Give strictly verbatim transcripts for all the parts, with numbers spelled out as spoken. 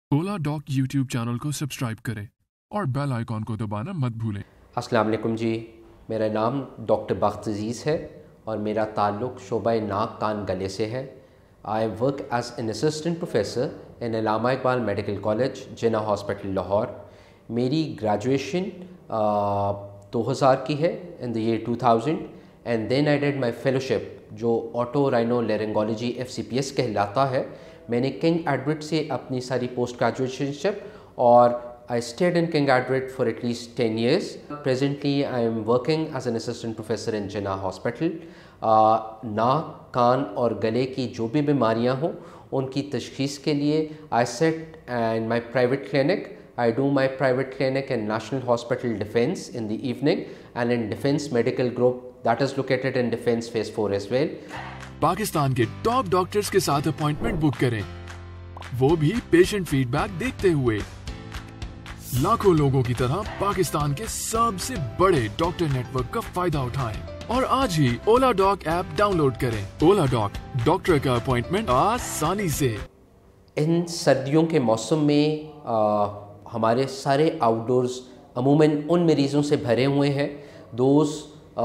ओला dock YouTube channel को subscribe करें और बेल आइकॉन को दबाना मत भूलें। अस्सलाम वालेकुम जी, मेरा नाम डॉक्टर बख्त अज़ीज़ है और मेरा ताल्लुक़ शोबा नाक कान गले से है। I work as an assistant professor in Allama Iqbal medical college, Jinnah hospital Lahore. मेरी ग्रेजुएशन दो हज़ार की है, in the year two thousand, and then I did my fellowship जो otorhinolaryngology F C P S कहलाता है। मैंने किंग एडवर्ड से अपनी सारी पोस्ट ग्रेजुएशनशिप और I stayed in King Edward for at least ten years. Presently, I am working as an assistant professor in Jinnah Hospital. नाक, कान और गले की जो भी बीमारियां हों उनकी तशख़ीस के लिए I sit in my private clinic. I do my private clinic in National Hospital Defence in the evening and in Defence Medical Group that is located in Defence Phase four as well. Pakistan के top doctors के साथ appointment book करें, वो भी patient feedback देखते हुए। लाखों लोगों की तरह पाकिस्तान के सबसे बड़े डॉक्टर नेटवर्क का फायदा उठाएं और आज ही ओला डॉक ऐप डाउनलोड करें। ओला डॉक, डॉक्टर का अपॉइंटमेंट आसानी से। इन सर्दियों के मौसम में आ, हमारे सारे आउटडोर्स अमूमन उन मरीज़ों से भरे हुए हैं दोस्त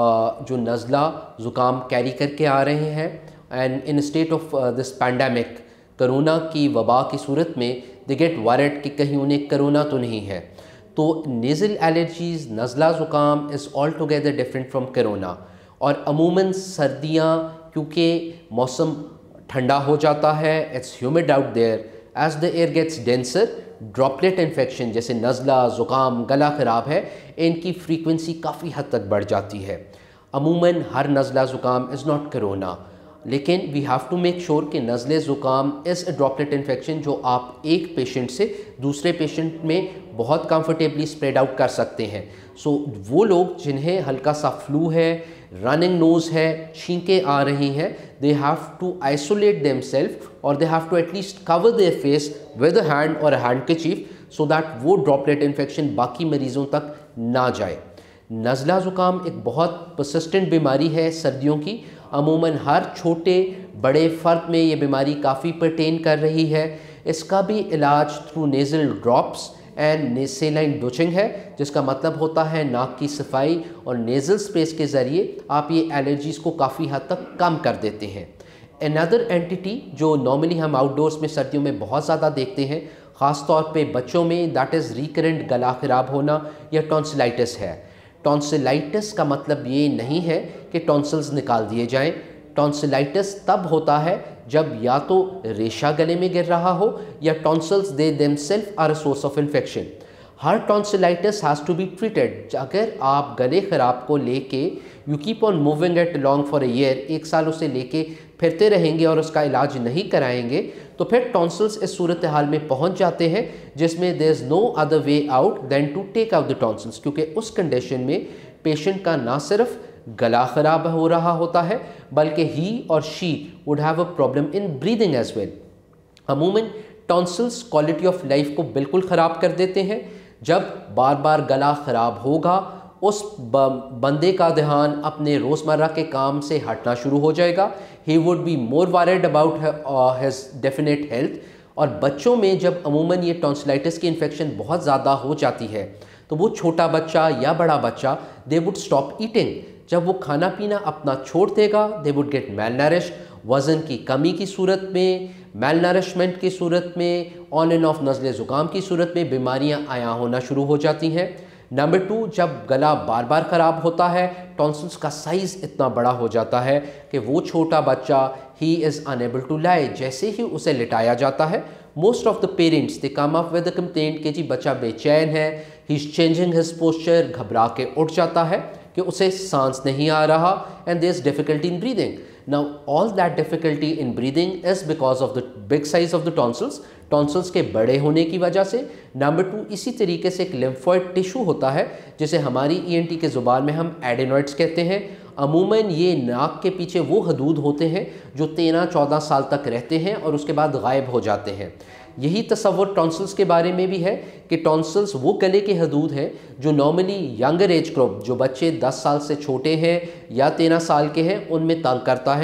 जो नज़ला ज़ुकाम कैरी करके आ रहे हैं। And in state of this pandemic, corona की वबा की सूरत में दे गेट वरिड कि कहीं उन्हें करोना तो नहीं है। तो नेज़ल एलर्जीज़, नज़ला ज़ुकाम is all together different from corona. और अमूमन सर्दियाँ क्योंकि मौसम ठंडा हो जाता है, it's humid out there, as the air gets denser, droplet infection जैसे नज़ला, ज़ुकाम, गला ख़राब है, इनकी फ्रीक्वेंसी काफ़ी हद तक बढ़ जाती है। अमूमन हर नज़ला ज़ुकाम इज़ नॉट करोना, लेकिन we have to make sure कि नज़ले ज़ुकाम इज़ अ ड्रॉपलेट इन्फेक्शन जो आप एक पेशेंट से दूसरे पेशेंट में बहुत कंफर्टेबली स्प्रेड आउट कर सकते हैं। सो so, वो लोग जिन्हें हल्का सा फ्लू है, रनिंग नोज़ है, छींकें आ रही हैं, they have to isolate themselves और they have to at least cover their face with a hand और अ हैंडकरचीफ सो दैट वो ड्रॉपलेट इन्फेक्शन बाकी मरीज़ों तक ना जाए। नज़ला ज़ुकाम एक बहुत परसिस्टेंट बीमारी है सर्दियों की। अमूमन हर छोटे बड़े फ़र्द में ये बीमारी काफ़ी पर्टेन कर रही है। इसका भी इलाज through nasal drops and saline douching है, जिसका मतलब होता है नाक की सफाई और नेज़ल स्पेस के ज़रिए आप ये एलर्जीज़ को काफ़ी हद तक कम कर देते हैं। अनदर एंटिटी जो नॉर्मली हम आउटडोर्स में सर्दियों में बहुत ज़्यादा देखते हैं, ख़ास तौर पे बच्चों में, दैट इज़ रिकरेंट गला ख़राब होना या टॉन्सिलाइटिस है। टॉन्सिलाइटिस का मतलब ये नहीं है कि टॉन्सिल्स निकाल दिए जाएं। टॉन्सिलाइटिस तब होता है जब या तो रेशा गले में गिर रहा हो या tonsils they themselves are a source of infection. हर tonsillitis has to be treated. अगर आप गले ख़राब को लेके you keep on moving it long for a year, एक साल उसे लेके फिरते रहेंगे और उसका इलाज नहीं कराएंगे, तो फिर टॉन्सिल्स इस सूरत हाल में पहुंच जाते हैं जिसमें there is no other way out than to take out the tonsils. क्योंकि उस कंडीशन में पेशेंट का ना सिर्फ गला ख़राब हो रहा होता है बल्कि ही और she would have a problem in breathing as well. अमूमन टॉन्सिल्स क्वालिटी ऑफ लाइफ को बिल्कुल ख़राब कर देते हैं। जब बार बार गला ख़राब होगा, उस बंदे का ध्यान अपने रोज़मर्रा के काम से हटना शुरू हो जाएगा। He would be more worried about his definite health. और बच्चों में जब अमूमन ये टॉन्सिलाइटिस की इन्फेक्शन बहुत ज़्यादा हो जाती है तो वो छोटा बच्चा या बड़ा बच्चा, दे वुड स्टॉप ईटिंग। जब वो खाना पीना अपना छोड़ देगा, दे वुड गेट मेलनरिश। वज़न की कमी की सूरत में, मेलनरिशमेंट की सूरत में, ऑन एंड ऑफ नज़ले ज़ुकाम की सूरत में बीमारियां आया होना शुरू हो जाती हैं। नंबर टू, जब गला बार बार ख़राब होता है, टॉन्सिल्स का साइज़ इतना बड़ा हो जाता है कि वो छोटा बच्चा he is unable to lie. जैसे ही उसे लिटाया जाता है, most of the parents they come up with the complaint कि जी बच्चा बेचैन है, he is changing his posture, घबरा के उठ जाता है कि उसे सांस नहीं आ रहा, and there is difficulty in breathing. Now all that difficulty in breathing is because of the big size of the tonsils, tonsils के बड़े होने की वजह से। नंबर टू, इसी तरीके से एक लिम्फोइड टिश्यू होता है जिसे हमारी ई एन टी के ज़ुबान में हम एडेनॉइड्स कहते हैं। अमूमन ये नाक के पीछे वो हदूद होते हैं जो तेरह चौदह साल तक रहते हैं और उसके बाद गायब हो जाते हैं। यही तसव्वुर टॉन्सिल्स के बारे में भी है कि टॉन्सिल्स वो गले के हदूद हैं जो नॉर्मली यंगर एज ग्रुप, जो बच्चे दस साल से छोटे हैं या तेरह साल के हैं, उनमें तंग करता है।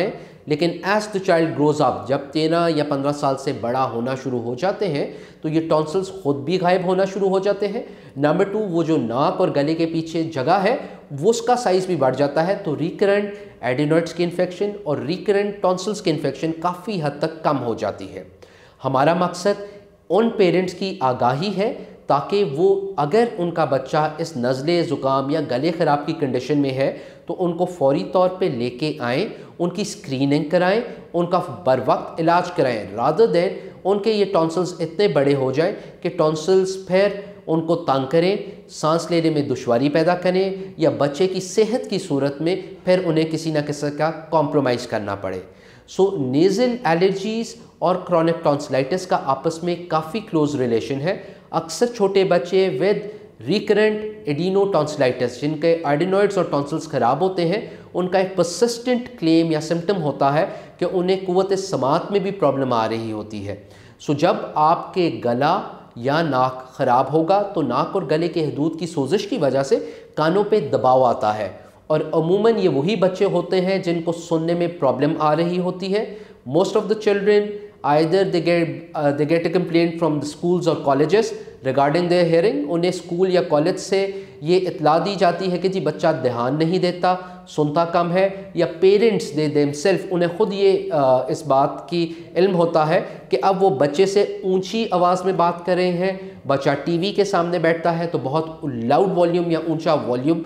लेकिन as the child grows up, जब तेरह या पंद्रह साल से बड़ा होना शुरू हो जाते हैं तो ये टॉन्सिल्स खुद भी गायब होना शुरू हो जाते हैं। नंबर टू, वो जो नाक और गले के पीछे जगह है वो उसका साइज भी बढ़ जाता है, तो रिकरेंट एडिनॉइड्स की इन्फेक्शन और रिकरेंट टॉन्सिल्स की इन्फेक्शन काफ़ी हद तक कम हो जाती है। हमारा मकसद उन पेरेंट्स की आगाही है ताकि वो अगर उनका बच्चा इस नज़ले, ज़ुकाम या गले ख़राब की कंडीशन में है तो उनको फौरी तौर पे लेके आएँ, उनकी स्क्रीनिंग कराएं, उनका बर वक्त इलाज कराएं, रादर देन उनके ये टॉन्सिल्स इतने बड़े हो जाएं कि टॉन्सिल्स फिर उनको तंग करें, सांस लेने में दुश्वारी पैदा करें या बच्चे की सेहत की सूरत में फिर उन्हें किसी न किसी का कॉम्प्रोमाइज़ करना पड़े। सो नेज़ल एलर्जीज़ और क्रॉनिक टॉन्सिलाइटिस का आपस में काफ़ी क्लोज रिलेशन है। अक्सर छोटे बच्चे विद रिकरेंट एडिनो टॉन्सिलाइटिस, जिनके एडिनॉइड्स और टॉन्सिल्स ख़राब होते हैं, उनका एक परसिस्टेंट क्लेम या सिम्टम होता है कि उन्हें कुव्वत समात में भी प्रॉब्लम आ रही होती है। सो जब आपके गला या नाक ख़राब होगा तो नाक और गले के हदूद की सोजिश की वजह से कानों पे दबाव आता है और अमूमन ये वही बच्चे होते हैं जिनको सुनने में प्रॉब्लम आ रही होती है। Most of the children either they get uh, they get a complaint from the schools or colleges regarding their hearing। उन्हें स्कूल या कॉलेज से ये इतला दी जाती है कि जी बच्चा ध्यान नहीं देता, सुनता कम है, या पेरेंट्स दे देमसेल्फ उन्हें ख़ुद ये आ, इस बात की इल्म होता है कि अब वो बच्चे से ऊंची आवाज़ में बात कर रहे हैं। बच्चा टीवी के सामने बैठता है तो बहुत लाउड वॉल्यूम या ऊंचा वॉल्यूम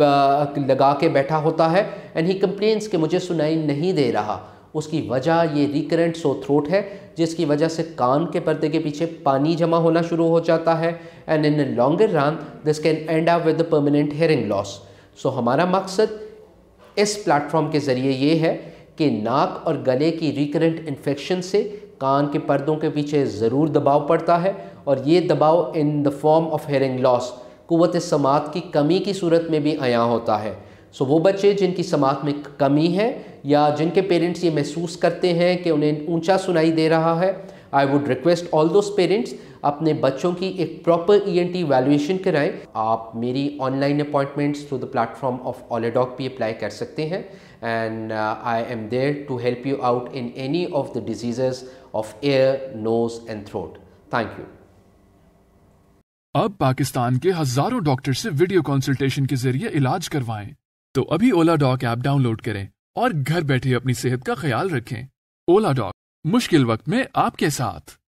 लगा के बैठा होता है एंड ही कंप्लेन्स कि मुझे सुनाई नहीं दे रहा। उसकी वजह ये रिकरेंट सो थ्रोट है जिसकी वजह से कान के पर्दे के पीछे पानी जमा होना शुरू हो जाता है and in longer run this can end up with the permanent hearing loss. So हमारा मकसद इस प्लेटफॉर्म के ज़रिए ये है कि नाक और गले की रिकरेंट इन्फेक्शन से कान के पर्दों के पीछे ज़रूर दबाव पड़ता है और ये दबाव in the form of hearing loss, कुव्वत समात की कमी की सूरत में भी आया होता है। सो so, वो बच्चे जिनकी समात में कमी है या जिनके पेरेंट्स ये महसूस करते हैं कि उन्हें ऊंचा सुनाई दे रहा है, I would request all those parents अपने बच्चों की एक proper E N T evaluation कराएं। आप मेरी online appointments through the platform of Oladoc भी अप्लाई कर सकते हैं and I am there to help you out in any of the diseases of ear, nose and throat. Thank you. अब पाकिस्तान के हजारों डॉक्टर से वीडियो कंसल्टेशन के जरिए इलाज करवाएं। तो अभी ओला डॉक ऐप डाउनलोड करें और घर बैठे अपनी सेहत का ख्याल रखें। ओला डॉक, मुश्किल वक्त में आपके साथ।